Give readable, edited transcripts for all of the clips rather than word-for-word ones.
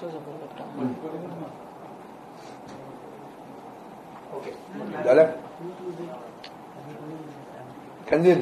झालं कंदील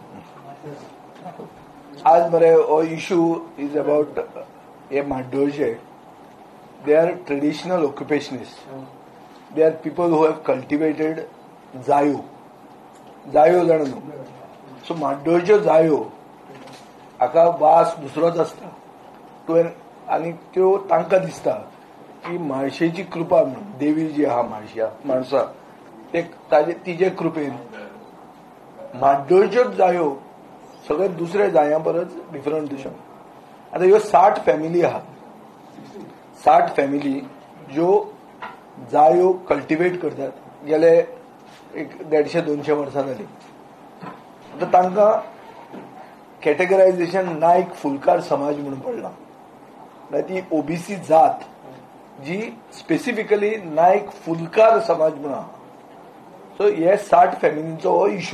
आज मरे हो इशू इज अबाउट हे माड्डोळचे. They are traditional occupationists. They are people who have cultivated जायो जाणा न्हू. सो माड्डोळच्यो जायो हाका वास दुसरोच आसता. आनी त्यो तांकां दिसता की म्हाळशेची कृपा म्हणून देवी जी आहा माणसा तिजे कृपेन माड्डोळच्योच जायो सगळे दुसरे जायां परस डिफरंट दिसता. आतां ह्यो 60 फॅमिली आहात. 60 फॅमिली ज्यो जायो कल्टिवेट करतात गेले एक 150-200 वर्सां जाली. आतां तांकां कॅटेगरायझेशन नायक फुलकार समाज म्हणून पडला. ती ओबीसी जात जी स्पेसिफिकली नायक फुलकार समाज म्हणून आहा. सो हे 60 फॅमिलींचो हो इशू.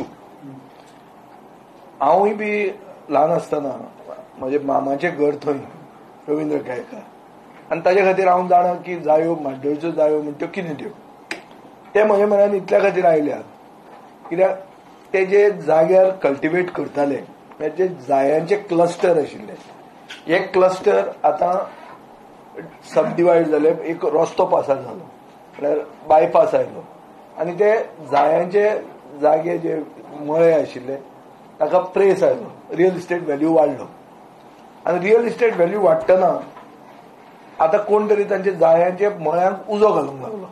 हांवूय बी ल्हान आसतना म्हजे मामाचें घर थंय रवींद्र केळकार आनी ताचे खातीर हांव जाणा की जायो माड्डोळच्यो जायो म्हणजे त्यो कितें त्यो. ते म्हज्या मनान इतल्या खातीर आयल्यात कित्याक ते जे जाग्यार कल्टिवेट करताले जे जायांचे क्लस्टर आशिल्ले हे क्लस्टर आतां सब डिवायड जाले. एक रस्तो पासार जालो म्हळ्यार बायपास आयलो आनी ते जायांचे जागे जे मळे आशिल्ले ताका प्रेस आयलो. रियल इस्टेट व्हॅल्यू वाडलो आनी रियल इस्टेट व्हॅल्यू वाडटना आतां कोण तरी तांचे जायांचे मळ्यांक उजो घालूंक लागलो.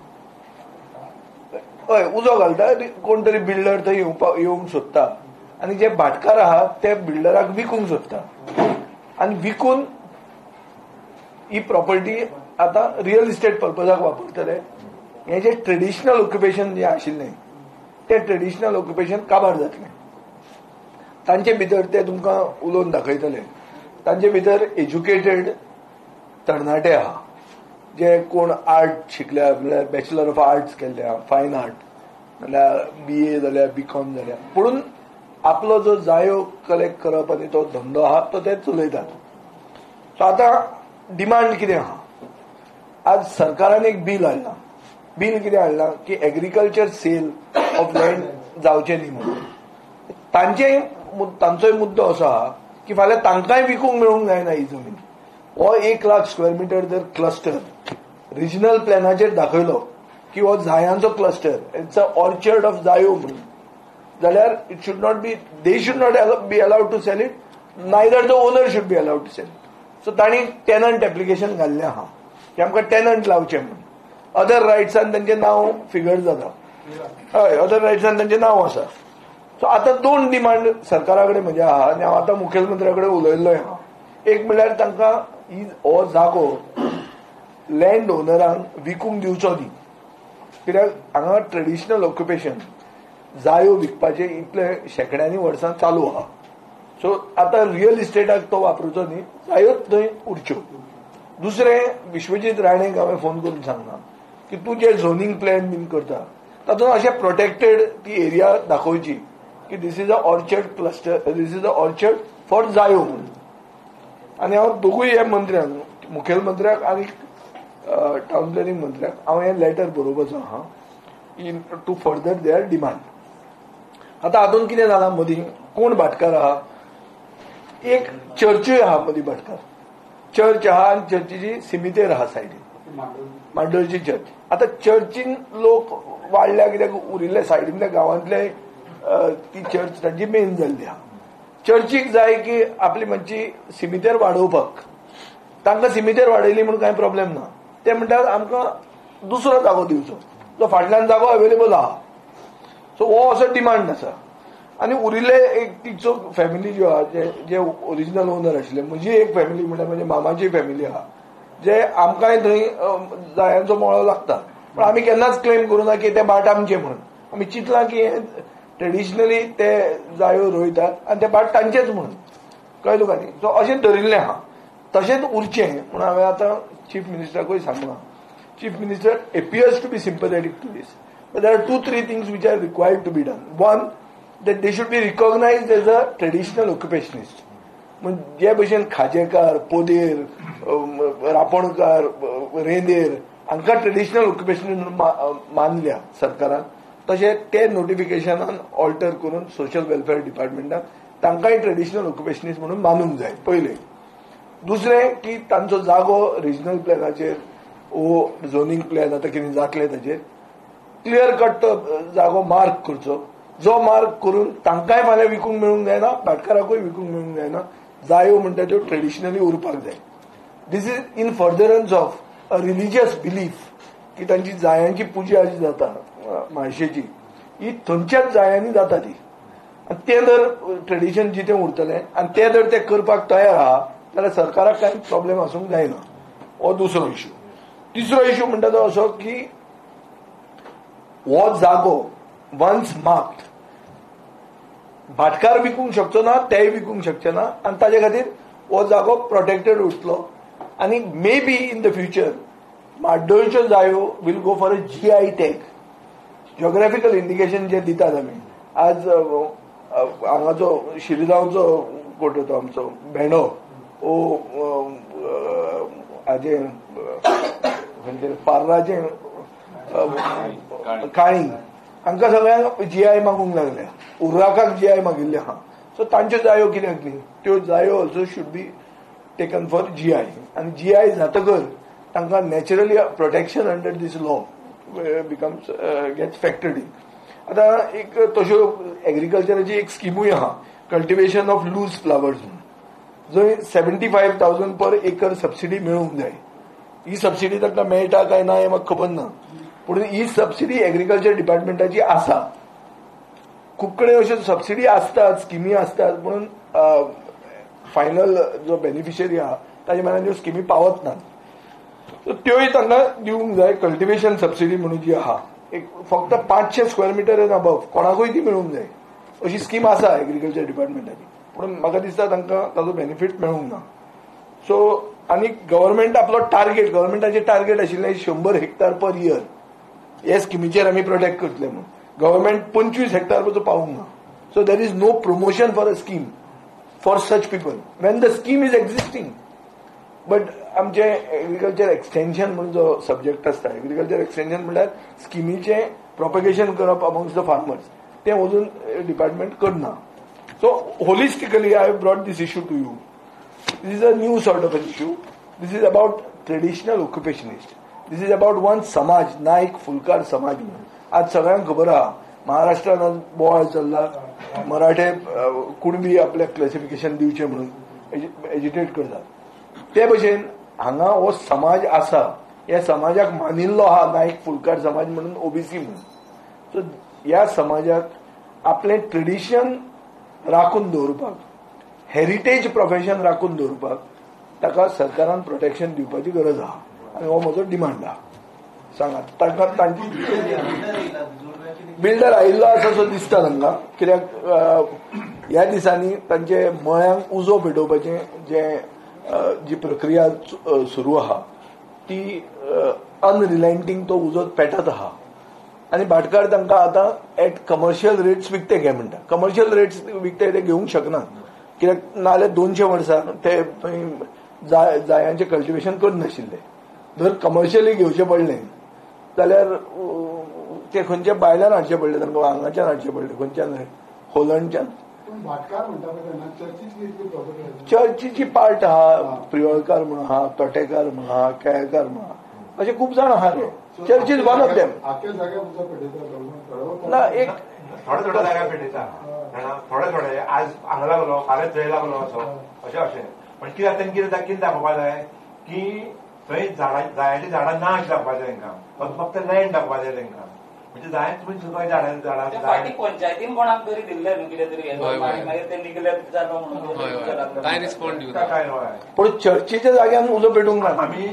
हय उजो घालता कोण तरी बिल्डर थंय येवंक सोदता आनी जे भाटकार आहात ते बिल्डराक विकूंक सोदता आनी विकून ही प्रॉपर्टी आतां रियल इस्टेट पर्पजाक वापरतले. हे जे ट्रेडिशनल ऑक्युपेशन जे आशिल्लें ते ट्रेडिशनल ऑक्युपेशन काबार जातलें. तांचे भितर ते तुमकां उलोवन दाखयतले. तांचे भितर एज्युकेटेड तरणाटे आहा जे कोण आर्ट शिकल्या म्हळ्यार बॅचलर ऑफ आर्ट्स केल्ल्या फायन आर्ट नाल्यार BA जाल्यार BCom जाल्यार पूण आपलो जो जायो कलेक्ट करप आनी तो धंदो आहा तो ते चलयतात. सो आतां डिमांड कितें आहा. आज सरकारान एक बील हाडलां. बील कितें हाडलां की एग्रीकल्चर सेल ऑफ लँड जावचें न्ही म्हणून. तांचोय मुद्दो असो आहा की फाल्यां तांकांय विकूंक मेळूंक जायना ही जमीन. हो 1 लाख स्क्वेअर मिटर जर क्लस्टर रिजनल प्लॅनाचेर दाखयलो की हो जायांचो cluster it's a orchard of जायो म्हणून जाल्यार it should not be they should not be allowed to sell it neither the owner should be allowed to sell it. So तांणी टेनंट एप्लिकेशन घाल्लें आहा की आमकां टेनंट लावचें म्हणून. अदर रायट्सान तांचें नांव फिगर जाता. हय अदर रायट्सान तांचें नांव आसा. सो आतां 2 डिमांड सरकारा कडेन म्हजे आहा आनी हांव आतां मुखेलमंत्र्या कडेन उलयल्लोय आहा. एक म्हणल्यार तांकां हो जागो लँड ओनरांक विकूंक दिवचो न्ही कित्याक हांगा ट्रेडिशनल ऑक्युपेशन जायो विकपाचे इतले शेकड्यांनी वर्सां चालू आहा. सो आतां रियल इस्टेटाक तो वापरचो न्ही जायोच थंय उरच्यो. दुसरें विश्वजीत राणेक हांवें फोन करून सांगलां की तूं जे झोनींग प्लॅन बीन करता तातूंत अशें प्रोटेक्टेड ती एरिया दाखोवची की this is a orchard cluster this is a orchard for जायो म्हणून. आनी हांव दोगूय हे मंत्र्यांक मुखेलमंत्र्याक आनी टावन प्लॅनिंग मंत्र्याक हांव हें लेटर बरोवपाचो आहा in to further their demand. आतां हातूंत कितें जालां मदीं कोण भाटकार आहा. एक चर्चूय आहा मदीं भाटकार. चर्च आहा आनी चर्चीची सिमितेर आहा सायडीन माड्डोळची चर्च. आतां चर्चीन लोक वाडल्या कित्याक उरिल्ले सायडींतल्या गांवांतले ती चर्च तांची मेन जाल्ली आहा. चर्चीक जाय की आपली मातशी सिमितेर वाडोवपाक. तांकां सिमितेर वाडयली म्हणून कांय प्रॉब्लेम ना. ते म्हणटात आमकां दुसरो जागो दिवचो जो फाटल्यान जागो अवेलेबल आहा. सो हो असो डिमांड आसा. आनी उरिल्ले एक तिचो फॅमिली ज्यो आहा जे ओरिजिनल ओनर आशिल्ले म्हजी एक फॅमिली म्हणल्यार म्हजे मामाची फॅमिली आहा जे आमकांय थंय जायांचो मळो लागता पण आमी केन्नाच क्लेम करूं ना की ते भाट आमचे म्हणून. आमी चिंतलां की ट्रेडिशनली ते जायो रोयतात आनी ते भाट तांचेच म्हणून कळ्ळें तुका न्ही. सो अशें धरिल्लें आहा. तशेंच उरचें म्हणून हांवें आतां चीफ मिनिस्टराकूय सांगलां. Chief minister appears to be sympathetic to this. But there are 2-3 things which are required to be done. One, that they should be recognized as a traditional occupationist. जे भशेन खाजेकार, पोदेर, रापणकार, रेंदेर हांकां ट्रेडिशनल ऑक्युपेशन म्हणून मानल्या सरकारान, तशें ते नोटिफिकेशनान ऑल्टर करून सोशल वेलफेअर डिपार्टमेंटान तांकांय ट्रेडिशनल ऑक्युपेशनिस्ट म्हणून मानूंक जाय पयलें. दुसरें की तांचो जागो रिजनल प्लॅनाचेर वो झोनींग प्लॅन आतां कितें जातलें ताचेर क्लियर कट तो जागो मार्क करचो, जो मार्क करून तांकांय फाल्यां विकूंक मेळूंक जायना, भाटकाराकूय विकूंक मेळूंक जायना, जायो म्हणटा त्यो ट्रेडिशनली उरपाक जाय. This is in furtherance of a religious belief की तांची जायांची पुजा जी जाता म्हाळशेची ही थंयच्याच जायांनी जाता ती, आनी तें जर ट्रेडिशन जितें उरतलें आनी तें जर ते करपाक तयार आहा जाल्यार सरकाराक कांय प्रॉब्लेम आसूंक जायना. हो दुसरो इश्यू. तिसरो इश्यू म्हणटा तो असो की हो जागो वन्स मार्क्ड भाटकार विकूंक शकचो ना, तेय विकूंक शकचे ना, आनी ताचे खातीर हो जागो प्रोटेक्टेड उरतलो. आनी may be in the future म्हाड्डोळच्यो जायो will go for a GI tag, geographical indication जे दितात आमी. आज हांगाचो शिरगांवचो कोट तो आमचो भेंडो हाजे पार्राचे काळी हांकां सगळ्यांक GI मागूंक लागल्या, उर्राकाक GI मागिल्ले आहा. सो तांच्यो जायो कित्याक न्ही, त्यो जायो also should be taken for GI. आनी GI जातकर तांकां naturally protection under this law becomes gets factored in. आतां एक तश्यो एग्रीकल्चराची एक स्किमूय आहा, कल्टिवेशन ऑफ लूज फ्लावर्स म्हणून, जंय 75,000 पर एकर सबसिडी मेळूंक जाय. ही सबसिडी तांकां मेळटा काय ना हें म्हाका खबर ना, पूण ही सबसिडी एग्रीकल्चर डिपार्टमेंटाची आसा. खूब कडेन अश्यो सबसिडी आसतात, स्किमी आसतात, पूण फायनल जो बेनिफिशरी आहा ताजे म्हऱ्यान ह्यो स्किमी पावत नात. सो त्योय तांकां दिवंक जाय. कल्टिवेशन सबसिडी म्हणून जी आहा एक फक्त 500 स्क्वेअर मिटर एन अबव कोणाकूय ती मेळूंक जाय अशी स्कीम आसा एग्रीकल्चर डिपार्टमेंटाची, पूण म्हाका दिसता तांकां ताजो बेनिफीट मेळूंक ना. सो आनी गव्हर्मेंट आपलो टार्गेट, गव्हर्मेंटाचे टार्गेट आशिल्लें 100 हेक्टर पर इयर हे स्किमीचेर आमी प्रोटेक्ट करतले म्हणून. गव्हर्मेंट 25 हेक्टर पसून पावूंक ना. So there is no promotion for a scheme for such people when the scheme is existing. But आमचे एग्रीकल्चर एक्सटेन्शन म्हणून जो सब्जेक्ट आसता, एग्रीकल्चर एक्सटेन्शन म्हणल्यार स्किमीचे प्रोपेगेशन करप अमंगस्ट द फार्मर्स, तें अजून डिपार्टमेंट करना. So holistically I have brought this issue to you. This is a new sort of an issue. This is about traditional occupationists. This is about one समाज, नाईक फुलकार समाज म्हणून. आज सगळ्यांक खबर आहा महाराष्ट्रान आज बोवाळ चल्ला, मराठे कुणबी आपल्याक क्लासिफिकेशन दिवचें म्हणून एजिटेट करतात. ते भशेन हांगा हो समाज आसा, ह्या समाजाक मानिल्लो आहा नाईक फुलकार समाज म्हणून OBC म्हणून. सो ह्या समाजाक आपलें ट्रेडिशन राखून दवरपाक, हेरिटेज प्रोफेशन राखून दवरपाक ताका सरकारान प्रोटेक्शन दिवपाची गरज आहा आनी हो म्हजो डिमांड आहा. सांगात तांकां तांची बिल्डर आयिल्लो आसा असो दिसता तांकां, कित्याक ह्या दिसांनी तांचे मळ्यांक उजो पेटोवपाचें जी प्रक्रिया सुरू आहा ती अनरिलेंटींग तो उजो पेटत आहा. आनी भाटकार तांकां आतां एट कमर्शियल रेट्स विकते घे म्हणटा. कमर्शियल रेट्स विकते ते घेवंक शकनात, कित्याक नाजाल्यार 200 वर्सां ते जायांचें कल्टिवेशन करनाशिल्ले. जर कमर्शियली घेवचें पडलें जाल्यार ते खंयच्या भायल्यान हाडचें पडलें, तांकां हांगाच्यान हाडचें पडलें, खंयच्यान होलंडच्यान. चर्चीची पार्ट आहा, प्रियोळकार म्हणून आहा, तोटेकार म्हणून आहा, केळकार म्हणून आहा, अशे खूब जाण आहा रे. चर्चीज वन ऑफ देम ना. एक थोडे थोडे जाग्यार पेटयता, थोडे आज हांगा लागलो फाल्यां थंय लागलो असो अशें. पण कित्याक तेंका कितें दाखोवपाक जाय की थंय जायांची झाडां ना अशें दाखोवपाक जाय तांकां, फक्त लँड दाखोवपाक जाय तांकां. म्हणजे जाय तुमी सगळ्या झाडां पंचायतीन कोणाक तरी दिल्ले न्हू कितें तरी मागीर ते निगलेक्ट जालो म्हणून काय रिस्पॉन्ड दिवना. काय पूण चर्चीच्या जाग्यान उजो पेटूंक ना. आमी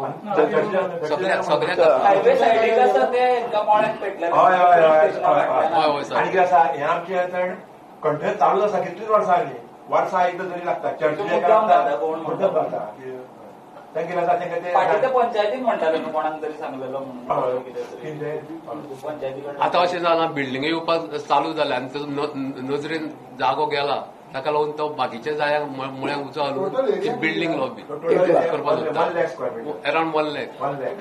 हायवे सायडीक आसा ते मोळ्याक पेटले. हय आनी कितें आसा हें आमचें कंटिन्यू चालूच आसा कितलींच वर्सां जालीं. वर्सां एकदां तरी लागता चर्चीचे लागता. पंचायतीन म्हणटाले न्हू कोणाक तरी सांगलेलो म्हणून पंचायती. आतां अशें जालां बिल्डिंग येवपाक चालू जाल्या आनी नजरेन जागो गेला ताका लागून तो बाकीच्या जायांक मुळ्यांक उजो घालून ती बिल्डींग लॉबी करपाक सोदता अराउंड 1 lakh.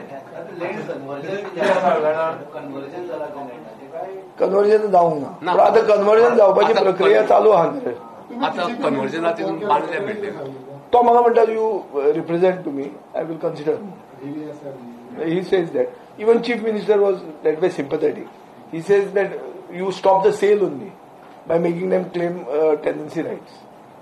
कन्वर्जन जावंक ना. आता कन्वर्जन जावपाची प्रक्रिया चालू आहा. आता कन्वर्जना तितून बांदल्या बिल्डींग. तो म्हाका म्हणटा you represent to me, I will consider. He says that. Even Chief Minister was that way sympathetic. He says that you stop the sale only by making them claim tenancy rights.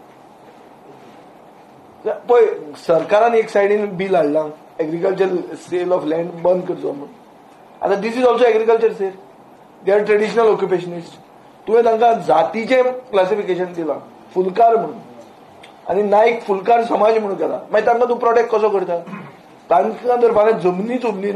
पळय सरकारान एक सायडीन bill हाडलां agriculture sale of land बंद करचो म्हणून. आतां this is also agriculture cell. They are traditional occupationist. तुवें तांकां जातीचें क्लासिफिकेशन दिलां फुलकार म्हणून आनी नायक फुलकार समाज म्हणून केला. मागीर तांकां तूं प्रोटेक्ट कसो करता? तांकां जर फाल्यां जमनीच उरली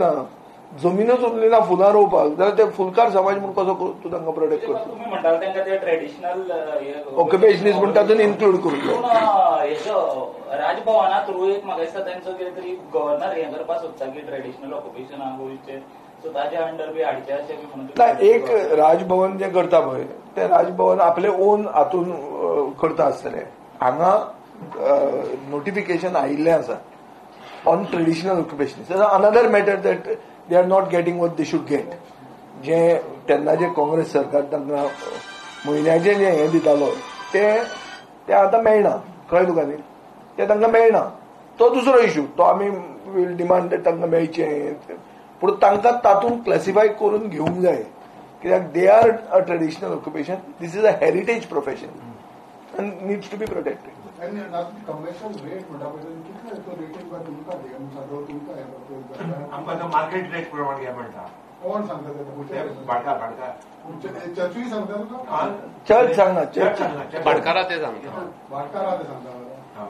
ना फुलां रोवपाक जाल्यार ते फुलकार समाज म्हणून कसो तूं तांकां प्रोटेक्ट करता? तुम्ही म्हणटा तांकां ते ट्रेडिशनल ऑक्युपेशनिस्ट म्हणटा तातूंत इन्क्लूड करूंक जाय. राजभवना थ्रू एक म्हाका दिसता तांचो कितें तरी गव्हर्नर हें करपाक सोदता की ट्रेडिशनल ऑक्युपेशना गोंयचे सो ताच्या अंडर बी हाडचे अशें बी म्हणून. ना एक राजभवन जें करता पळय तें राजभवन आपले ओन हातून करता आसतलें. हांगा नोटिफिकेशन आयिल्लें आसा on traditional occupationist. Another matter that they are not getting what they should get. जे तेन्नाचे काँग्रेस सरकार तांकां म्हयन्याचें जें हें दितालो तें आतां मेळना. कळ्ळें तुका न्ही? तें तांकां मेळना. तो दुसरो इश्यू. तो आमी वील डिमांड तांकां मेळचें. पूण तांकां तातूंत क्लासिफाय करून घेवंक जाय कित्याक they are a traditional occupation. This is a heritage profession and needs to be protected. And commercial rate म्हणटा पळय कितलो तो रेटिंग बा तुमकां दिया म्हणटा तुमकां आमकां मार्केट रेट प्रमाण घ्या म्हणटा. कोण सांगता ते? भाटकार चर्चूय सांगता तुका? चर्च सांगना. चर्च भाटकारा ते सांगता. भाटकारा ते सांगता.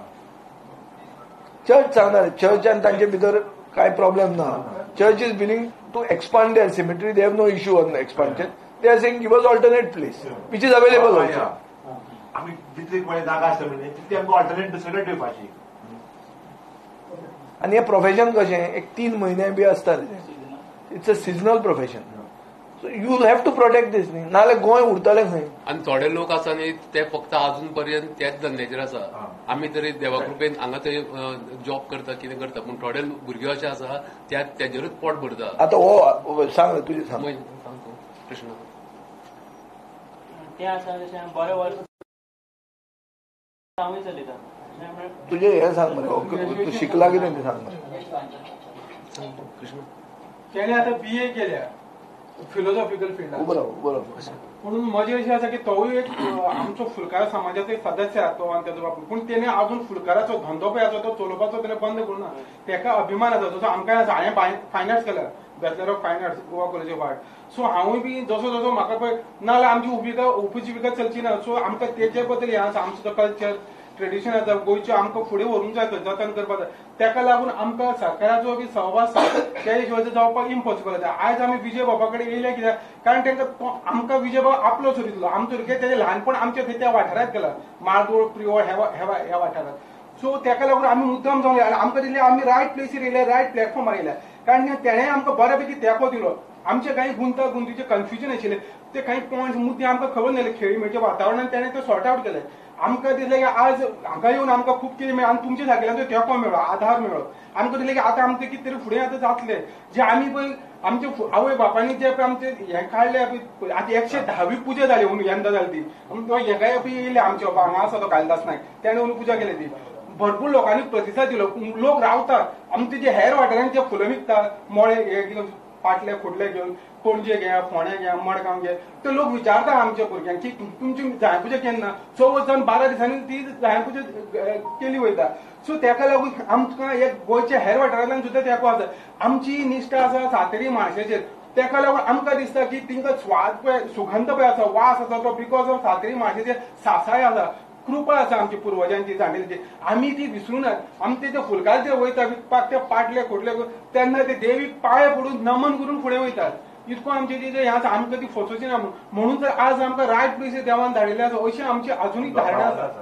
चर्च सांगना. चर्च आनी तांचे भितर कांय प्रॉब्लेम ना. Church is willing to expand their cemetery. They have no issue on expansion. They are saying give us alternate place which is available also. आमी जितली जागा आसता म्हणजे तितली आमकां ऑल्टरनेट दुसरे दिवपाची. आनी हें प्रोफेशन कशें एक 3 म्हयने बी आसता. It's a seasonal profession. So you have to protect this न्ही नाजाल्यार गोंय उरतलें खंय? आनी थोडे लोक आसा न्ही ते फक्त अजून पर्यंत त्याच धंद्याचेर आसा. आमी तरी देवा कृपेन हांगा थंय जॉब करता कितें करता पूण थोडे भुरगे अशे आसा त्याचेरूच पोट भरता. आतां हो सांग तुजें सांग. कृष्ण तें आसा जशें बरें वर्स हांवूय चलयता. तुजें हें सांग मरे. तूं शिकला कितें तें सांग मरे. कृष्ण तेणे आतां BA केल्या फिलॉसॉफिकल फिल्डात. बरोबर. म्हणून मजा अशी आसा की तोय एक आमचो फुलकार समाजाचो एक सदस्य आसा तो आनी तेजो बापूय. पूण तेणे अजून फुलकाराचो धंदो पळय आसा तो चलोवपाचो तेणे बंद करूना. तेका अभिमान आसा जसो आमकां आसा. हांवें फायन आर्ट्स केला bachelor of fine arts Goa college of art. So हांवूय बी जसो जसो म्हाका पळय नाल्यार आमची उपजिविका चलची ना. सो आमकां तेचे बद्दल हें आसा. आमचो कल्चर ट्रेडिशन आसा गोंयचें आमकां फुडें व्हरूंक जाय जतन करपाक जाय. तेका लागून आमकां सरकाराचो बी सहवास त्या हिशोबाचो जावपाक इम्पॉसिबल आसा. आयज आमी विजय बाबा कडेन येयले कित्याक कारण तांकां आमकां विजय बाबा आपलो दितलो. आमचो तेजें ल्हानपण आमच्या थंय त्या वाठारांत केलां मारदोळ प्रिवळ ह्या वाठारांत. सो तेका लागून आमी मुद्दम जावन आमकां दिले आमी रायट प्लेसीर येयले रायट प्लॅटफॉर्मार येयल्या कारण तेणें आमकां बऱ्यापैकी तेंको दिलो. आमचे काही गुंतागुंतीचे कन्फ्युजन आशिल्ले ते काही पॉयंट्स मुद्दे आमकां खबर नासले. खेळीमेळच्या वातावरणात तेणें ते सॉर्ट आउट केले. आमकां दिसलें की आज हांगा येवन आमकां खूब कितें मेळ्ळें आनी तुमच्या सारकेल्यांचो तेंको मेळ्ळो आधार मेळ्ळो. आमकां दिसलें की आतां आमचें कितें तरी फुडें आतां जातलें जे आमी पळय आमचे आवय बापायनी जे पळय आमचे हें काडलें आतां 110वी पुजा जाली अंदू यंदा जाली ती. तो हेकाय पळय येयले आमचे बाबा हांगा आसा तो कालिदास नायक तेणें अंदू पुजा केली ती. भरपूर लोकांनी प्रतिसाद दिलो. लोक रावतात आमचे जे हेर वाठारांत जे फुलां विकतात मोळे पाटले फुडले घेवन पणजे घ्या फोंड्या घ्या मडगांव घ्या ते लोक विचारता आमच्या भुरग्यांक की तुमची जाय पुजा केन्ना. 14 जावन 12 दिसांनी ती जाय पुजा केली वयता. सो तेका लागून आमकां एक गोंयच्या हेर वाठारांतल्यान सुद्दां तेंको आसा. आमची निश्ठा आसा सातेरी माणसाचेर. तेका लागून आमकां दिसता की तिंका स्वाद पळय सुगंध पळय आसा वास आसा तो बिकॉज ऑफ सातेरी माणसाचेर सासाय आसा कृपा आसा आमची पुर्वजांची जाणटेलीची. आमी ती विसरूनात. आमी ते फुलकार जे वयता विकपाक ते पाटले खोटले तेन्ना ते देवीक पांय पडून नमन करून फुडें वयतात. इतको आमचे जे हें आसा आमकां ती फसोवची ना म्हणून जर आज आमकां रायट प्लेसीर देवान धाडिल्ले आसा अशी आमची अजुनूय धारणा आसा.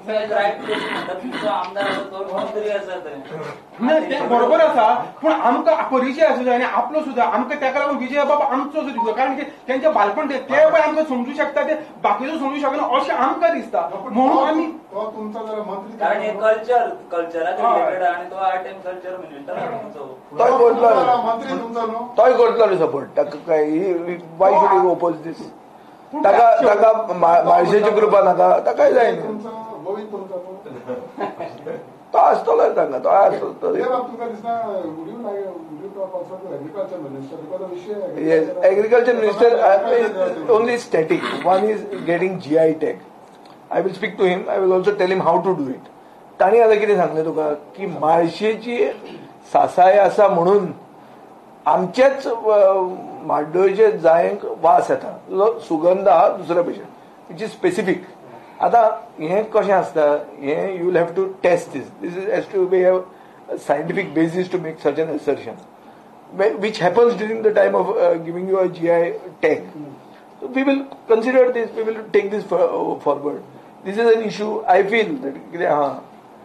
रायट म्हणतात तुमचो आमदार आसा तो मंत्री आसा ते नाही ते बरोबर आसा पूण आमकां परिचय आसूं जाय आनी आपलो सुद्दां आमकां ताका लागून विजय बाबा आमचो दिसता कारण की तेंचे बालपण ते पळय आमकां समजूं शकता ते बाकीचो समजूं शकना अशें आमकां दिसता म्हणून आमी तो तुमचा जरा मंत्री कारण हे कल्चराक रिलेटेड आणि तो आर्ट एंड कल्चर मिनिस्टर तुमचो तोय करतलो मंत्री तुमचा न्हू तोय करतलो सपोर्ट ताका काय why should you oppose this ताका म्हाळशेची कृपा नाका ताकाय जाय न्ही तुमचा गोविंद तुमचा तो आसतलो तांकां तो आसतलो तुमकां दिसता would you talk also agriculture minister because विषय Yes, agriculture minister only static. One is getting GI tag. I will speak to him. I will also tell him how to do it. ताणी आता कितें सांगलें तुका की म्हाळशेची सासाय आसा म्हणून आमचेच म्हाड्डोळचे जायंक वास येता जो सुगंध आहा दुसऱ्या पेक्षा विच इज स्पेसिफीक. आतां हें कशें आसता हें you will have to test this is has to be have scientific basis to make such an assertion which happens during the time of giving you a GI tag. So we will consider this, we will take this forward. This is an issue, I feel that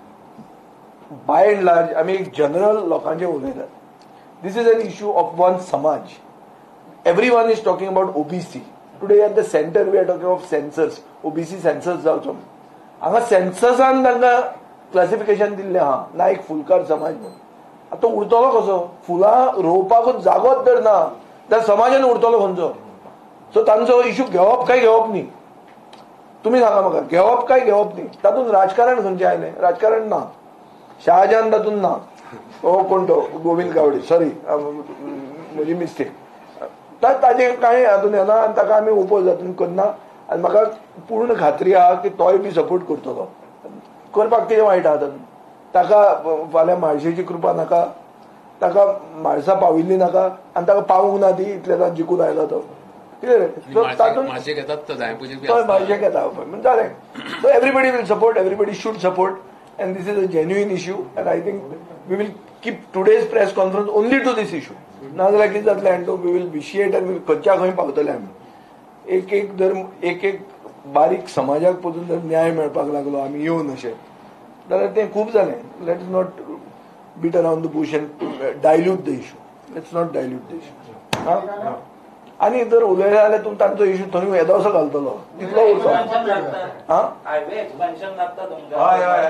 by and large, I mean general लोकांचे उलयतात. This is an issue of one samaj. Everyone is talking about OBC. Today at the center we are talking of census, OBC census जावचो. हांगा सेन्ससान तांकां classification दिल्लें आहा लायक फुलकार समाज म्हणून. आता उरतलो कसो फुलां रोवपाकूच जागोच जर ना जाल्यार समाजान उरतलो खंयचो. सो तांचो इश्यू घेवप काय घेवप न्ही तुमी सांगा म्हाका घेवप काय घेवप न्ही. तातूंत राजकारण खंयचें आयलें राजकारण ना. शहाजान तातूंत ना. हो कोण तो गोविंद गावडे सॉरी म्हजी मिस्टेक. ताजें कांय हातूंत येना आनी ताका आमी ओपोज हातूंत करना आनी म्हाका पूर्ण खात्री आहा की तोय बी सपोर्ट करतलो. करपाक कितें वायट आहा तातूंत. ताका फाल्यां म्हाळशेची कृपा नाका ताका म्हाळसा पाविल्ली नाका आनी ताका पावूंक ना ती इतल्या जिखून आयलो तो कितें तातूंत म्हाळशेक येतात तो जायपूजेक तो म्हाळशेक येता म्हणजे जालें. So everybody will support everybody should support and this is a genuine issue and I think we will keep today's press conference only to this issue. नाजाल्यार कितें जातलें एंड वी वील विशिएट आनी खंयच्या खंय पावतले आमी. एक बारीक समाजाक पसून जर न्याय मेळपाक लागलो आमी येवन अशें जाल्यार तें खूब जालें. Let's not beat around the bush and dilute the issue. Let's not dilute the issue. आनी जर उलयलें जाल्यार तुमी तांचो इश्यू थंय येदोसो घालतलो तितलो उरतो. हायवे एक्सपेन्शन लागता हय हय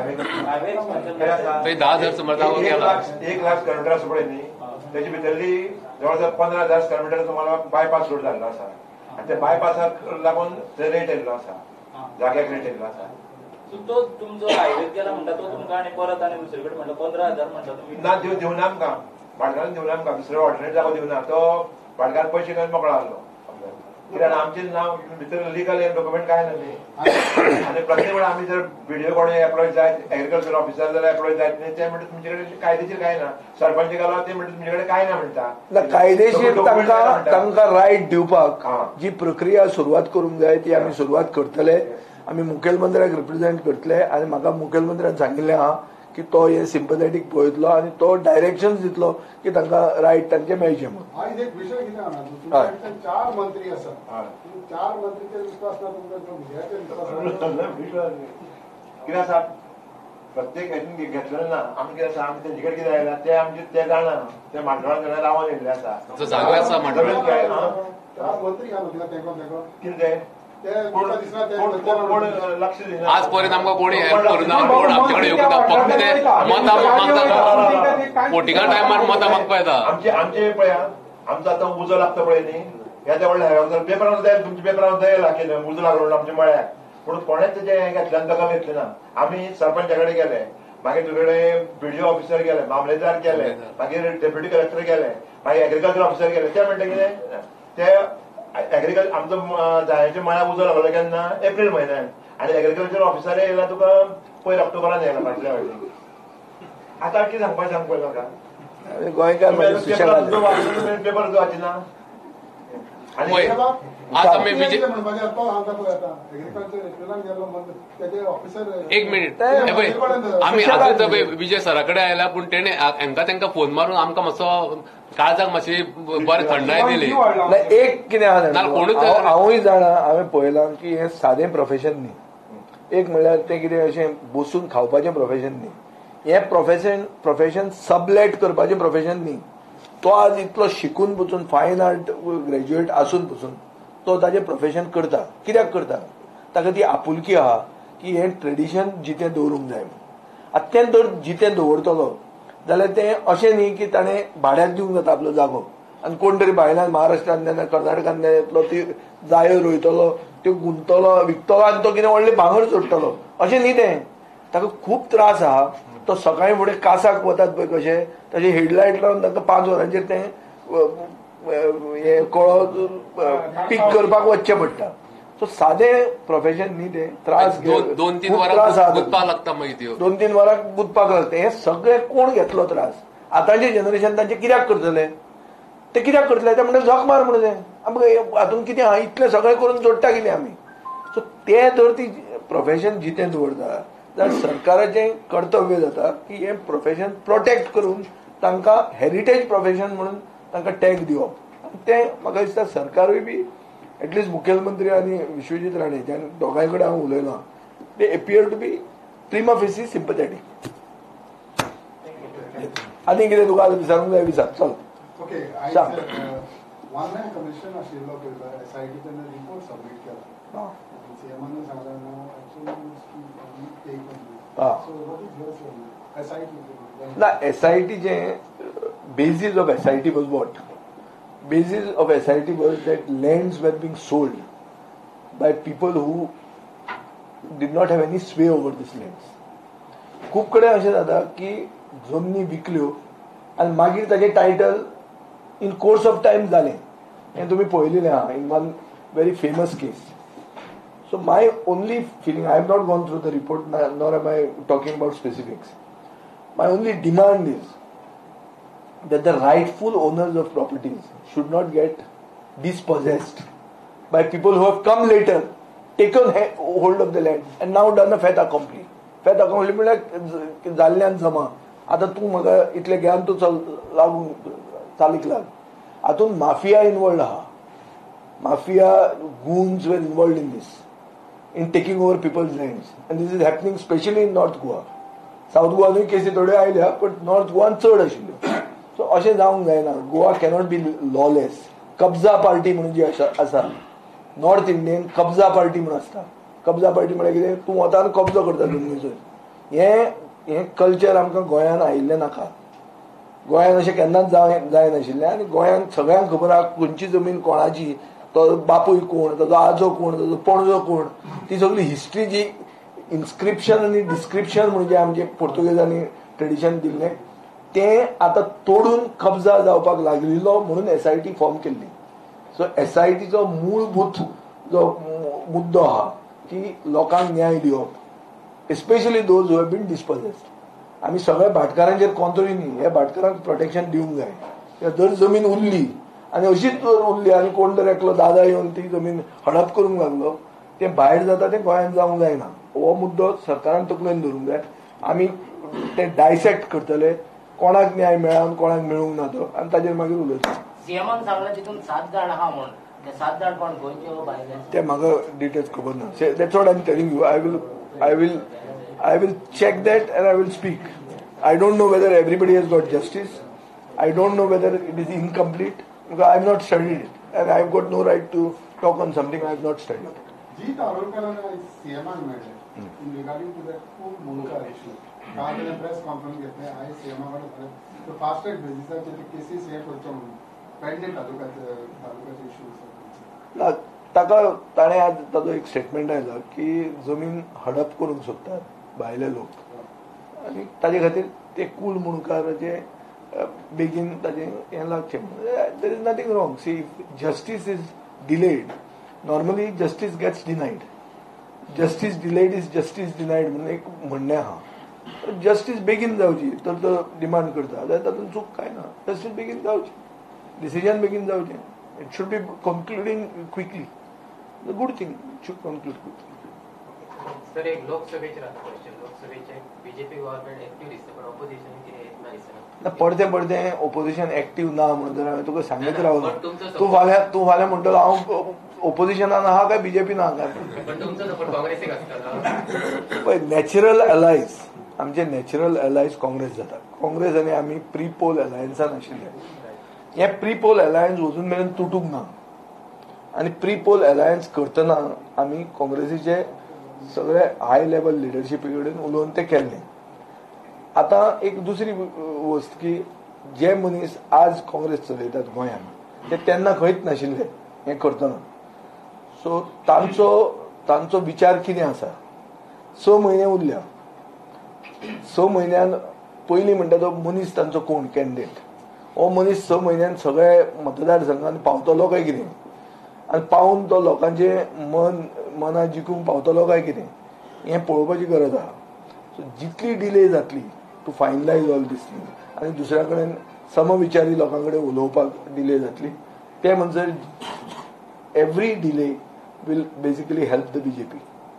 तुमकां 10,000 समर्थांक गेला 1 लाख किलोमीटर आसा पळय न्ही तेची भितरली जवळ 15,000 किलोमीटर तुम्हाला बायपास रोड जाल्लो आसा आनी त्या बायपासाक लागून रेट येयल्लो आसा जाग्याक रेट येयल्लो आसा. तो तुमचो हायवे गेला म्हणटा तो तुमकां आनी परत आनी दुसरे कडेन म्हणटा 15,000 म्हणटा तुमी ना दिवना आमकां भाटकारान दिवना आमकां दुसरो ऑल्टरनेट जागो दिवना. तो भाटकार पयशे घेवन मोकळो आसलो कित्याक आमचें नांव भितर लिगल डॉक्युमेंट काय ना न्ही. आनी प्रत्येक वेळा आमी जर व्हिडिओ कोणी एप्लॉय जाय एग्रीकल्चर ऑफिसर जर एप्लॉय जायत न्ही ते म्हणटा तुमचे कडेन कायदेशीर काय ना. सरपंच गेलो ते म्हणटा तुमचे कडेन काय ना म्हणटा. कायदेशीर तांकां रायट दिवपाक जी प्रक्रिया सुरवात करूंक जाय ती आमी सुरवात करतले. आमी मुखेलमंत्र्याक रिप्रेझेंट करतले आनी म्हाका मुखेलमंत्र्यान सांगिल्लें आहा की तो हे सिंपथेटीक पळयतलो आनी तो डायरेक्शन दितलो की तांकां रायट तांचे मेळचे म्हणून. आयज एक विशय कितें आहा 4 मंत्री आसात 4 मंत्रीचेर विश्वास ना तुमकां विजयाचेर विश्वास कितें आसा प्रत्येक हेतून घेतलें ना. आमी कितें आसा आमी तेंचे कडेन कितें आयला ते आमचे ते जाणा ते मांडोळान जाणा रावन येयल्ले आसा. जागो आसा मांडोळान 4 मंत्री घालून तेंको कितें कोण लक्ष दिना. आज पर्यंत आमकां कोणी हेल्प करूना कोण आमचे कडेन येवंक ना. फक्त ते मतां मागता वोटिंगा टायमार मतां मागपा येता. आमचे पळया आमचो आतां उजो लागता पळय न्ही येद्या व्हडल्या पेपरान जाय तुमच्या पेपरान जायला कितें उजो लागलो म्हणून आमच्या मळ्याक पूण कोणेच तेजें घेतल्यान दखल घेतली ना. आमी सरपंचा कडेन गेले मागीर तुजे बीडीओ ऑफिसर गेले मामलेदार गेले मागीर डेप्युटी कलेक्टर गेले मागीर एग्रीकल्चर ऑफिसर गेले ते म्हणटा कितें ते एग्रीकल्चर आमचो जायाच्या मळ्याक उजो लागलो केन्ना एप्रील म्हयन्यान आनी एग्रीकल्चर ऑफिसर येयला तुका पयर ऑक्टोबरान येयला फाटल्या फावटी. आतां कितें सांगपाचें सांग पळय म्हाका गोंयकार पेपर जो वाचिना आनी आज आमी एक मिनिट आमी आजूच विजय सरा कडेन आयला पूण तेणे तांकां फोन मारून आमकां मातसो काळजाक मातशी बरें थंडाय दिली. एक कितें आहा कोणूच हांवूय जाणा हांवें पळयलां की हें सादें प्रोफेशन न्ही. एक म्हणल्यार तें कितें अशें बसून खावपाचें प्रोफेशन न्ही, हें प्रोफेशन सबलेट करपाचें प्रोफेशन न्ही. तो आज इतलो शिकून पसून फायन आर्ट ग्रॅज्युएट आसून पसून तो ताजें प्रोफेशन करता. कित्याक करता? ताका ती आपुलकी आहा की हें ट्रेडिशन जितें दवरूंक जाय. आतां तें जर जितें दवरतलो जाल्यार तें अशें न्ही की ताणें भाड्याक दिवंक जाता आपलो जागो आनी कोण तरी भायल्यान महाराष्ट्रांतल्यान कर्नाटकांतल्यान येतलो ती जायो रोयतलो, त्यो गुंतलो विकतलो आनी तो कितें व्हडलें भांगर सोडटलो, अशें न्ही तें. ताका खूब त्रास आहा. तो सकाळीं फुडें कासाक वतात पळय कशें, तशें हेडलायट लावन ताका 5 वरांचेर तें कळो पीक करपाक वचचें पडटा. सो सादें प्रोफेशन न्ही तें. त्रास 2-3 वरां गुंतपाक लागता. मागीर 2-3 वरां गुंतपाक लागता. हे सगळे कोण घेतलो त्रास? आतांचे जनरेशन तांचे कित्याक करतले? ते कित्याक करतले? ते म्हणजे झक मार म्हणून तें आमकां हातूंत कितें आहा, इतलें सगळें करून जोडटा कितें आमी? सो ते जर ती प्रोफेशन जितें दवरता जाल्यार सरकाराचें कर्तव्य जाता की हें प्रोफेशन प्रोटेक्ट करून तांकां हेरिटेज प्रोफेशन म्हणून तांकां टॅग दिवप. तें म्हाका दिसता सरकारूय बी एटलिस्ट मुखेलमंत्री आनी विश्वजीत राणे ज्या दोगांय कडेन हांव उलयलां, they appear to be prima facie sympathetic. आनी कितें तुका विचारूंक जाय विचार. चल ओके. आयज वन मॅन कमिशन आशिल्लो पळय, SIT रिपोर्ट सबमीट केला. सीएमान सांगलें ना SITचें basis of SIT was what? Basis of SIT was that lands were being sold by people who did not have any sway over these lands. खूब कडेन अशें जाता की जमनी विकल्यो आनी मागीर ताचें title in course of time जालें. हें तुमी पळयलेलें आहा in one very famous case. So my only feeling, I have not gone through the report, nor am I talking about specifics. My only demand is that the rightful owners of properties should not get dispossessed by people who have come later, taken hold of the land and now done a fait accompli. Fait accompli म्हळ्यार जाल्ल्यान जमा. आतां तूं म्हाका इतलें ज्ञान तूं लागूंक चालीक लाग. हातूंत माफिया इनवॉल्ड आहा. Mafia goons were involved in this, in taking over people's lands, and this is happening especially in North Goa. South Goa न्हू केसी थोड्यो आयल्या, but North Goa चड आशिल्ल्यो. सो अशें जावंक जायना. Goa cannot be lawless. कब्जा पार्टी म्हणून जी आसा, नॉर्थ इंडियन कब्जा पार्टी म्हणून आसता. कब्जा पार्टी म्हळ्यार कितें? तूं वता आनी कब्जो करता जमनीचो. हें कल्चर आमकां गोंयांत आयिल्लें नाका. गोंयांत अशें केन्नाच जाय नाशिल्लें. आनी गोंयांत सगळ्यांक खबर आहा खंयची जमीन कोणाची, तो बापूय कोण, ताजो आजो कोण, ताजो पणजो कोण, ती सगळी हिस्ट्री जी इन्स्क्रिप्शन आनी डिस्क्रिप्शन म्हणजे आमचे पोर्तुगेजांनी ट्रेडिशन दिल्लें तें आतां तोडून कब्जा जावपाक लागलेलो म्हणून SIT फॉर्म केल्ली. सो SITचो मूळभूत जो मुद्दो आहा की लोकांक न्याय दिवप, especially those who have been dispossessed. आमी सगळ्या भाटकारांचेर कोंतरी न्ही, ह्या भाटकारांक प्रोटेक्शन दिवंक जाय. जर जमीन उरली आनी अशीच उरली आनी कोण तर एकलो दादा येवन ती जमीन हडप करूंक लागलो, तें भायर जाता तें गोंयांत जावंक जायना. हो मुद्दो सरकारान तकलेन धरूंक जाय. आमी तें डायसेक्ट करतले, कोणाक न्याय मेळ्ळा आनी कोणाक मेळूंक ना तो, आनी ताजेर मागीर उलयतले. सीएमान सांगलें तितून 7 जाण आहा म्हूण. ते 7 जाण कोण गोंयचे वा भायले? ते म्हाका डिटेल्स खबर ना. That's what I am telling you. I will check that and I will speak. I don't know whether everybody has got justice. I don't know whether it is incomplete. Because I have not studied it and I have got no right to talk on something I have not studied. Jeet Arolkar CMan made in regarding to that pool Munkar issue. काल press conference घेतले. आयज सीएमाकडे तो fast track बेसिसाचेर cases हे करचो म्हणून pending तालुक्याचे issues. ताका ताणें आज ताजो एक स्टेटमेंट आयला की जमीन हडप करूंक सोदतात भायले लोक आनी ताजे खातीर ते कूल मुणकाराचे बेगीन ताजें हें लागचें. There is nothing wrong. See justice is delayed. Normally justice gets denied. Justice delayed is justice denied म्हणून एक म्हणणें आहा. जस्टीस बेगीन जावची तर तो डिमांड करता जाल्यार तातूंत चूक कांय ना. जस्टीस बेगीन जावची, डिसिजन बेगीन जावचें. It should be concluding quickly. Good thing. It should conclude quickly. Sir एक लोकसभेचेर क्वेश्चन. बीजेपी गव्हर्नमेंट एक्टिव्ह दिसते पण ऑपोजिशन कितें येत ना दिसना पडते ओपोजिशन एक्टिव्ह ना म्हणून जर हांवें तुका सांगत रावलो तूं फाल्यां म्हणटलो हांव ओपोजिशनान आहा काय बीजेपीन आहा पण तुमचो सपोर्ट काँग्रेसीक आसतलो पळय नॅचरल अलायज आमचे नॅचरल अलायज काँग्रेस जाता काँग्रेस आनी आमी प्री पोल अलायन्सान आशिल्ले हे प्री पोल अलायन्स अजून मेरेन तुटूंक ना आनी प्री पोल अलायन्स करतना आमी काँग्रेसीचे सगळे हाय लेवल लिडरशिपी कडेन उलोवन ते केल्ले आतां एक दुसरी वस्त की जे मनीस आज काँग्रेस चलयतात गोंयांत ते तेन्ना खंयच नाशिल्ले हें करतना सो तांचो विचार कितें आसा 6 म्हयने उरल्या 6 म्हयन्यान पयलीं म्हणटा तो मनीस तांचो कोण कॅन्डिडेट हो मनीस 6 म्हयन्यान सगळे मतदारसंघान पावतलो काय कितें आनी पावून तो लोकांचे मनां जिखूंक पावतलो काय कितें हें पळोवपाची गरज आहा सो जितली डिले जातली to finalise all this things आनी दुसऱ्या कडेन समविचारी लोकां कडेन उलोवपाक डिले जातली ते म्हणजे every delay will basically help the BJP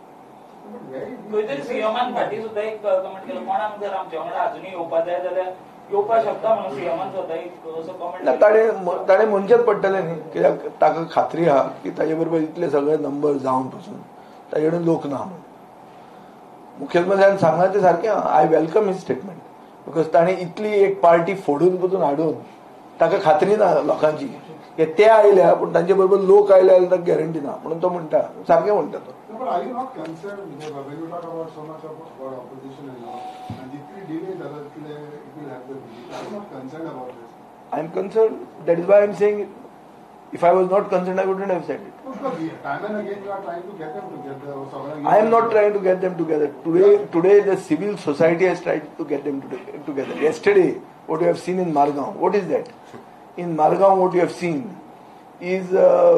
खंय तरी सीएमान फाटीं सुद्दां एक कमेंट केलो कोणाक जर आमच्या वांगडा अजुनूय येवपाक जाय जाल्यार येवपाक शकता म्हणून सीएमान स्वता एक असो कमेंट ताणें म्हणचेच पडटलें न्ही कित्याक ताका खात्री आहा की ताजे बरोबर इतले सगळे नंबर जावन पसून ताजे कडेन लोक ना म्हणून मुखेलमंत्र्यान सांगला ते सारकें I welcome his statement because ताणें इतली एक पार्टी फोडून पसून हाडून ताका खात्री ना लोकांची की ते आयल्या पूण तांचे बरोबर लोक आयले जाल्यार ताका गॅरंटी ना म्हणून तो म्हणटा सारकें म्हणटा तो But are you not concerned when you talk about so much about opposition and all, and if we delay the it will have the BJP? Are you not concerned about this? I am concerned. That is why I am saying it. If I was not concerned, I wouldn't have said it. No, because time and again you are trying to get them together. I am not trying to get them together. Today the civil society has tried to get them together. Yesterday, what you have seen in Margaon, what is that? In Margaon, what you have seen is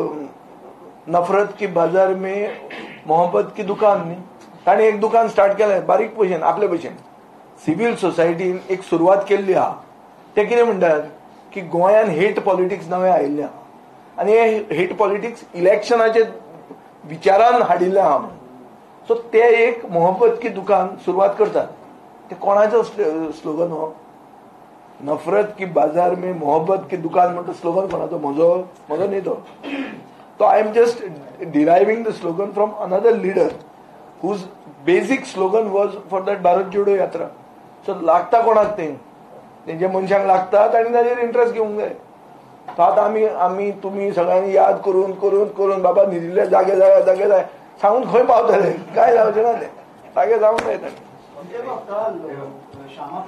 नफरत की बाजार में मोहब्बत की दुकान न्ही ताणें एक दुकान स्टार्ट केलें बारीक भशेन आपले भशेन सिव्हिल सोसायटीन एक सुरवात केल्ली आहा ते कितें म्हणटात की गोंयान हेट पॉलिटिक्स नवें आयिल्लें आहा आनी हे हेट पॉलिटिक्स इलेक्शनाचे विचारान हाडिल्लें आहा सो ते एक मोहब्बत की दुकान सुरवात करतात ते कोणाचो स्लोगन हो नफरत की बाजार में मोहब्बत की दुकान म्हणटा स्लोगन कोणाचो म्हजो न्ही तो So I am just deriving the slogan from another leader whose basic slogan was for that Bharat Jodo Yatra. So लागता कोणाक ते जे मनशांक लागता ताणी ताजेर इंटरेस्ट घेवंक जाय तो आतां आमी तुमी सगळ्यांनी याद करून बाबा न्हिदिल्ले जागे जाय सांगून खंय पावतले काय जावचें ना ते जागे जावंक जाय ताणी Shyama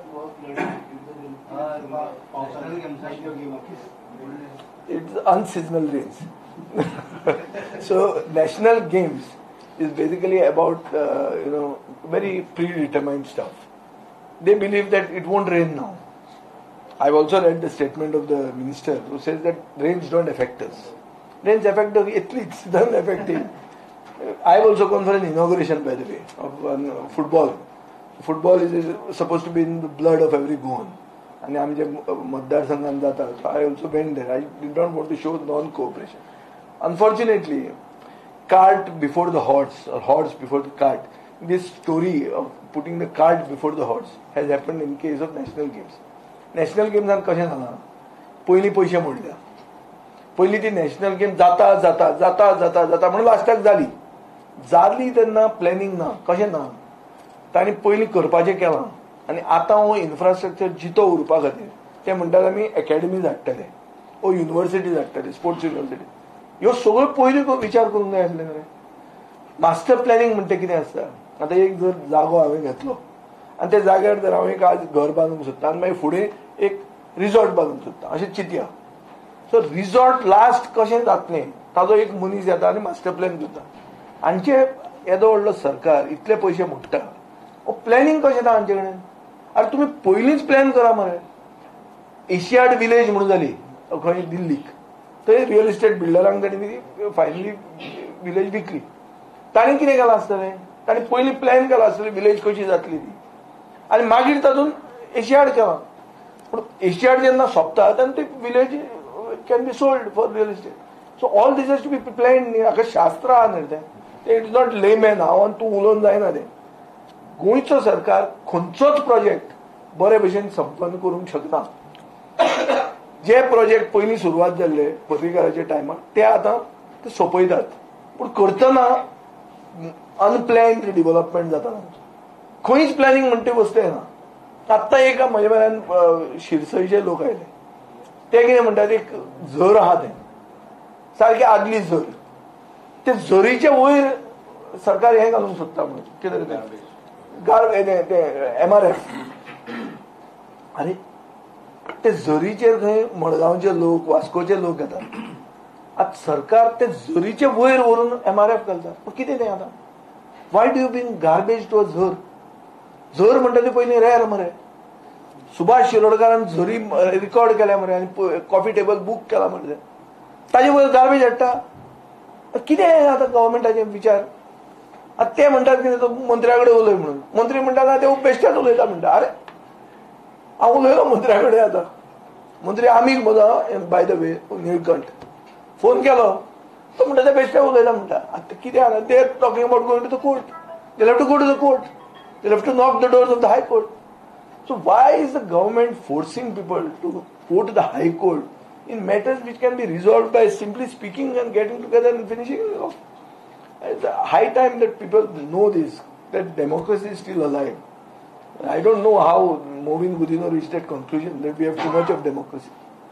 it's unseasonal rains. So national games is basically about very predetermined stuff. They believe that it won't rain now. I've also read the statement of the minister who says that rains don't affect us. Rains affect the athletes, don't affect him. I've also gone for an inauguration, by the way, of football. Football is supposed to be in the blood of every Goan. And I'm मतदारसंघान जाता. So I also went there. I did not want to show non-cooperation. Unfortunately, cart before the horse or horse before the cart. This story of putting the cart before the horse has happened in case of national games. National games कशें जालां? पयलीं पयशे मोडल्या. पयलीं ती national game जाता म्हणून लास्टाक जाली तेन्ना प्लॅनिंग ना कशें ना तांणी पयलीं करपाचें केलां आनी आतां हो इन्फ्रास्ट्रक्चर जितो उरपा खातीर ते म्हणटात आमी अकॅडमीज हाडटले ओ युनिवर्सिटीज हाडटले स्पोर्ट्स युनिवर्सिटी ह्यो सगळ्यो पयलीं विचार करूंक जाय आसले न्हय मास्टर प्लॅनिंग म्हणटा कितें आसता आतां एक जर जागो हांवें घेतलो आनी त्या जाग्यार जर हांव एक आज घर बांदूंक सोदता आनी मागीर फुडें एक रिसॉर्ट बांदूंक सोदता अशें चिंतया सो रिसॉर्ट लास्ट कशें जातलें ताजो एक मनीस येता आनी मास्टर प्लॅन करता हांचे येदो व्हडलो सरकार इतले पयशे मोडटा प्लॅनिंग कशें ना हांचे कडेन अरे तुमी पयलींच प्लॅन करा मरे एशियाड विलेज म्हणून जाली खंय दिल्लीक थंय रियल इस्टेट बिल्डरांक ताणी फायनली विलेज विकली ताणें कितें केलां आसतलें ताणें पयलीं प्लॅन केला आसतलें विलेज कशी जातली ती आनी मागीर तातूंत एशियाड केलां पूण एशियाड जेन्ना सोंपता तेन्ना ती village can be sold for real estate so all this has to be planned न्ही हाका शास्त्र आहा न्ही तें इट इज नॉट लेमॅन हांव आनी तूं उलोवन जायना तें गोंयचो सरकार खंयचोच प्रोजेक्ट बरे भशेन संपन्न करूंक शकना. जे प्रोजेक्ट पयलीं सुरवात जाल्ले पर्रीकाराच्या टायमार ते आतां ते सोंपयतात, पूण करतना अनप्लॅन्ड डेव्हलपमेंट जाता. खंयच प्लॅनिंग म्हणटा ती वस्त येना. आत्तां एक म्हजे म्हऱ्यान शिरसयचे लोक आयले, ते कितें म्हणटात, एक झर आहा तें सारकें आदली झर, ते झरीचे वयर सरकार हें घालूंक सोदता म्हणून कितें ते MRF. आरे ते झरीचेर थंय मडगांवचे लोक, वास्कोचे लोक येतात. आतां सरकार ते झरीचे वयर व्हरून MRF घालता. पूण कितें तें आतां? Why do you bin garbage to a झर? झर म्हणटा ती पयलीं रेर मरे. सुभाष शिरोडकारान झरी रिकॉर्ड केल्या मरे आनी कॉफी टेबल बूक केला मरे. ताजे वयर गार्बेज हाडटा. कितें आतां गव्हर्मेंटाचे विचार? आतां ते म्हणटात कितें तो मंत्र्या कडेन उलय म्हणून. मंत्री म्हणटा ते बेश्टेच उलयता म्हणटा. आरे हांव उलयलो मंत्र्या कडेन. आतां मंत्री आमीक म्हजो by the way Nilkanth phone केलो, तो म्हणटा ते बेश्टे उलयता म्हणटा. आतां कितें आहा ते talking about going to the court. They have to go to the court. They have to knock the doors of the high court. So why is the government forcing people to go to the High Court in matters which can be resolved by simply speaking and getting together and finishing it off? It's a high time that people know this, that democracy is still alive. I don't know how Movin Gudino reached that conclusion that we have too much of democracy.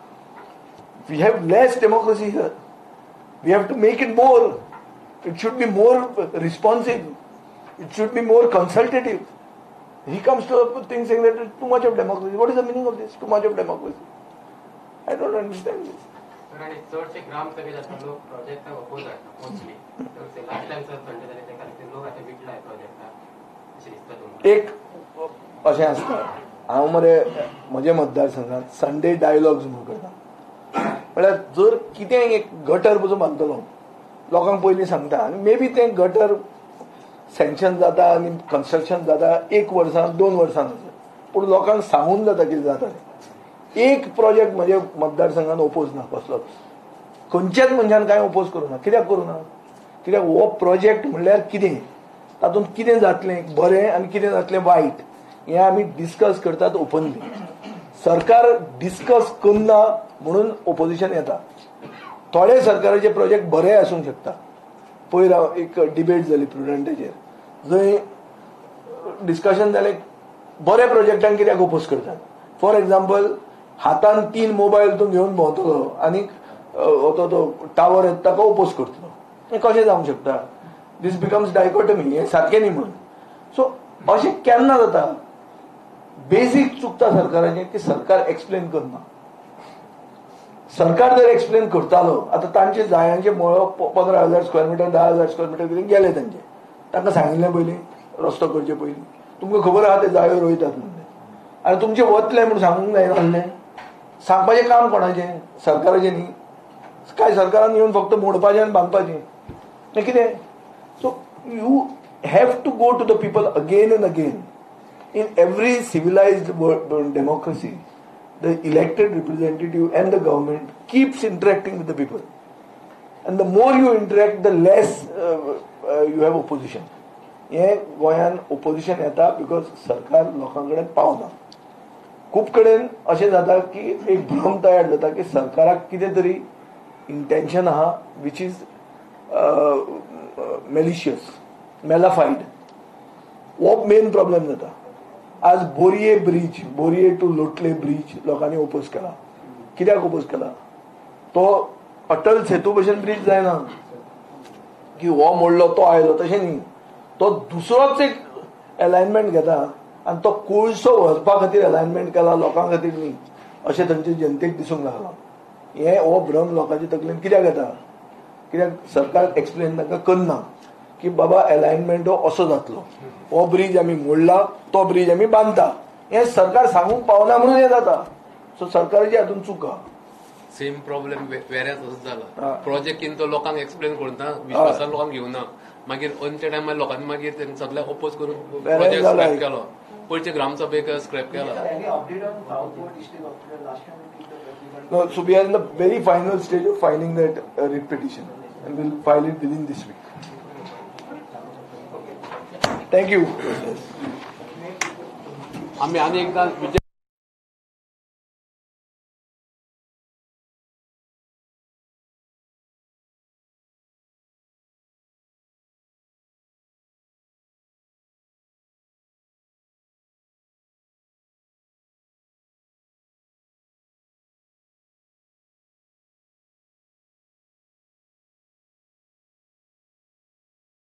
We have less democracy here. We have to make it more. It should be more responsive. It should be more consultative. He comes to a thing saying that too much of democracy. What is the meaning of this? Too much of democracy. I don't understand this. आणि चडशे ग्रामसभेत आतां लोक प्रोजेक्टाक oppose जाता mostly. Last time sir Sunday जाले त्या खातीर लोक आतां विटलाय प्रोजेक्टाक अशें दिसता तुमकां? एक अशें आसता, हांव मरे म्हज्या मतदारसंघांत संडे डायलॉग्स म्हणून करता. म्हळ्यार जर कितें एक गटर पसून बांदतलो लोकांक पयलीं सांगता आनी मे बी तें गटर सँक्शन जाता आनी कन्स्ट्रक्शन जाता 1 वर्सां 2 वर्सां पूण लोकांक सांगून जाता कितें जाता. एक प्रोजेक्ट म्हजे मतदारसंघान ओपोज ना कसलोच. खंयच्याच मनशान कांय ओपोज करूना. कित्याक करूना? कित्याक हो प्रोजेक्ट म्हणल्यार कितें, तातूंत कितें जातलें बरें आनी कितें जातलें वायट हें आमी डिस्कस करतात ओपनली. सरकार डिस्कस करना म्हणून ओपोजिशन येता. थोडे सरकाराचे प्रोजेक्ट बरे आसूंक शकता. पयर एक डिबेट जाली प्रुडंटाचेर, जंय डिस्कशन जालें बरे प्रोजेक्टांक कित्याक ओपोज करतात. फॉर एक्झाम्पल हातान 3 मोबायल तूं घेवन भोंवतलो आनी तो टावर येता ताका ओपोज करतलो. हें कशें जावंक शकता? This becomes dichotomy. हें सारकें न्ही म्हणून. सो अशें केन्ना जाता? बेसीक चुकता सरकाराचें की सरकार एक्सप्लेन करना. सरकार जर एक्सप्लेन करतालो, आतां तांचे जायांचे मळो 15,000 स्क्वेअर मिटर 10,000 स्क्वेअर मिटर कितें गेले तांचे. तांकां सांगिल्लें पयलीं रस्तो करचे पयलीं तुमकां खबर आहा ते जायो रोयतात म्हणून. आनी तुमचे वतले म्हूण सांगूंक जाय नासलें. सांगपाचें काम कोणाचें? सरकाराचें न्ही. काय सरकारान येवन फक्त मोडपाचें आनी बांदपाचें हें कितें? So you have to go to the people again and again. In every civilized democracy, the elected representative and the government keeps interacting with the people. And the more you interact, the less you have opposition. हे गोंयान opposition येता because सरकार लोकां कडेन पावना. खूब कडेन अशें जाता की एक भ्रम तयार जाता की सरकाराक कितें तरी इंटेन्शन आहा विच इज मेलिशियस, मेलाफाईड. हो मेन प्रॉब्लेम जाता. आज बोरये टू लोटले ब्रिज लोकांनी ओपोज केला. कित्याक ओपोज केला? तो अटल सेतू भशेन ब्रिज जायना की हो मोडलो तो आयलो, तशें न्ही. तो दुसरोच एक अलायनमेंट घेता आनी तो कोळसो व्हरपा खातीर अलायनमेंट केला, लोकां खातीर न्ही अशें तांचे जनतेक दिसूंक लागला. हे हो भ्रम लोकांच्या तकलेन कित्याक येता? कित्याक सरकार एक्सप्लेन तांकां करना की बाबा अलायनमेंट हो असो जातलो, हो ब्रिज आमी मोडला, तो ब्रिज आमी बांदता. हें सरकार सांगूंक पावना म्हणून हें जाता. सो सरकाराची हातून चूक आहा. सेम प्रॉब्लेम वेऱ्याच असो जाला. प्रोजेक्ट तो लोकांक एक्सप्लेन करता, विश्वासान लोकांक घेवना. मागीर अंत्य टायमार लोकांनी मागीर तें सगळ्याक ओपोज करून प्रोजेक्ट स्क्रॅप केलो. पयरचे ग्रामसभेक स्क्रॅप केला. No, so we are in the very final stage of filing that writ petition, and we'll file it within this week. Thank you. आम्ही आणि एकदा